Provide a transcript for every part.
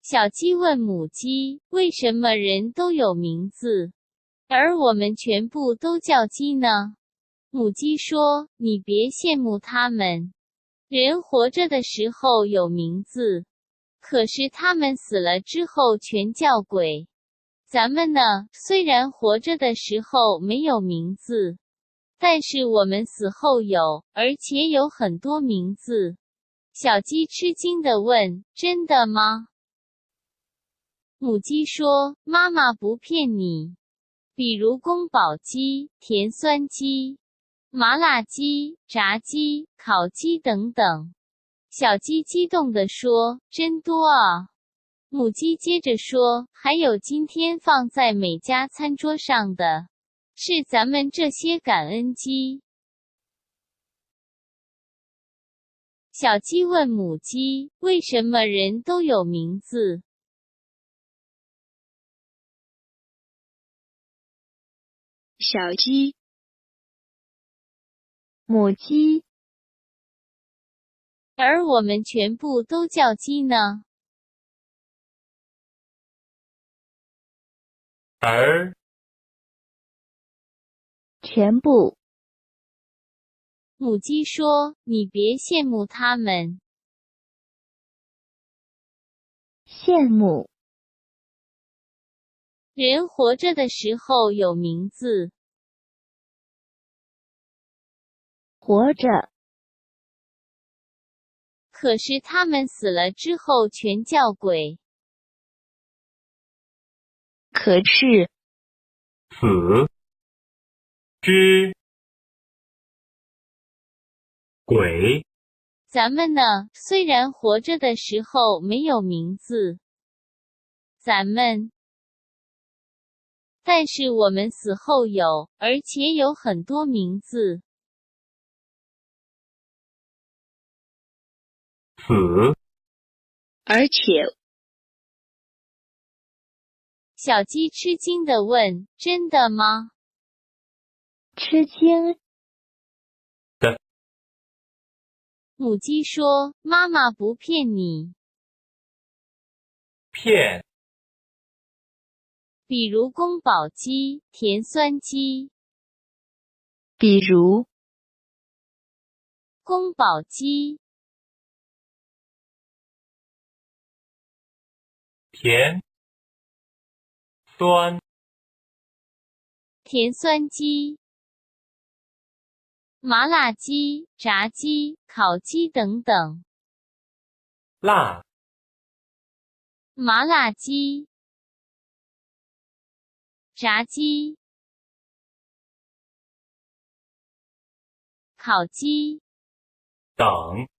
小鸡问母鸡：为什么人都有名字，而我们全部都叫鸡呢？母鸡说：你别羡慕他们，人活着的时候有名字，可是他们死了之后全叫鬼。咱们呢，虽然活着的时候没有名字，但是我们死后有，而且有很多名字。小鸡吃惊地问：真的吗？母鸡说：妈妈不骗你，比如宫保鸡、甜酸鸡、麻辣鸡、炸鸡、烤鸡等等。小鸡激动地说：真多啊！母鸡接着说：还有今天放在每家餐桌上的，是咱们这些感恩鸡。小鸡问母鸡：为什么人都有名字？ 小鸡， 母鸡， 而我们全部都叫鸡呢？ 而全部。 母鸡说：你别羡慕他们， 羡慕。 人活着的时候有名字， 活着。 可是他们死了之后全叫鬼。 可是死之鬼。 咱们呢，虽然活着的时候没有名字，咱们，但是我们死后有，而且有很多名字。 死而且小鸡吃惊地问：真的吗？ 吃惊。 母鸡说：妈妈不骗你， 骗比如宫保鸡、甜酸鸡。 比如宫保鸡、 甜酸甜酸鸡、麻辣鸡、炸鸡、烤鸡等等。 辣麻辣鸡、炸鸡、烤鸡等。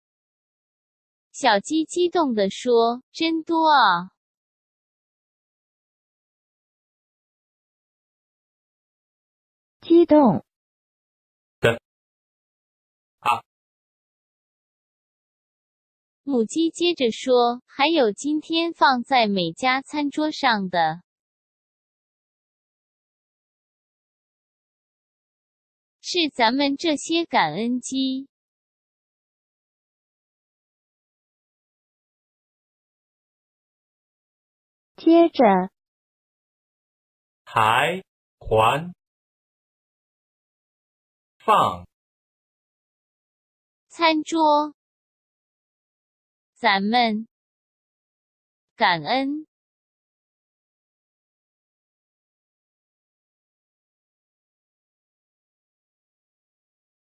小鸡激动地说：真多啊！ 激动。 母鸡接着说：还有今天放在每家餐桌上的，是咱们这些感恩鸡。 接着还放餐桌，咱们感恩